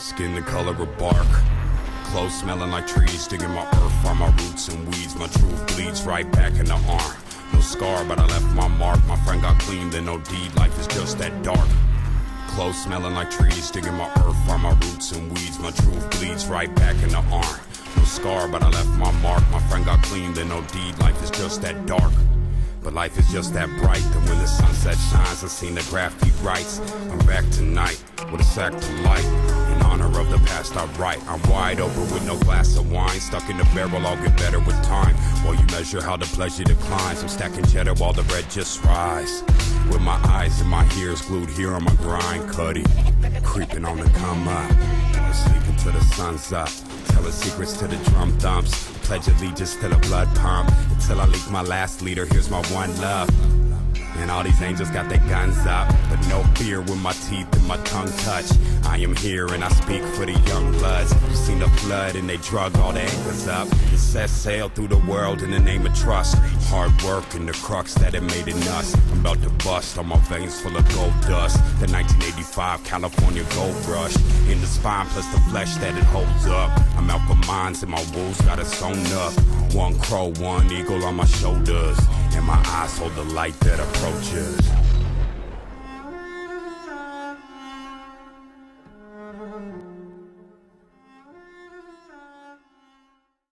Skin the color of bark, clothes smelling like trees, digging my earth from my roots and weeds. My truth bleeds right back in the arm. No scar, but I left my mark. My friend got clean, then no deed. Life is just that dark. Clothes smelling like trees, digging my earth from my roots and weeds. My truth bleeds right back in the arm. No scar, but I left my mark. My friend got clean, then no deed. Life is just that dark. But life is just that bright, that when the sunset shines, I've seen the graffiti writes. I'm back tonight with a sack to light. In honor of the past I write. I'm wide open with no glass of wine. Stuck in the barrel, I'll get better with time. While you measure how the pleasure declines, I'm stacking cheddar while the bread just rise. With my eyes and my ears glued here on my grind, Cuddy, creeping on the come up, sleeping till the sun's up, telling secrets to the drum thumps, pledge allegiance to the blood pump, until I leak my last liter. Here's my one love. And all these angels got their guns up, but no fear when my teeth and my tongue touch. I am here and I speak for the young bloods. You seen the flood and they drug all the anchors up. It set sail through the world in the name of trust. Hard work and the crux that it made in us. I'm about to bust on my veins full of gold dust. The 1985 California gold rush. In the spine plus the flesh that it holds up. I'm out for mines and my wolves got it sewn up. One crow, one eagle on my shoulders. And my eyes hold the light that approaches.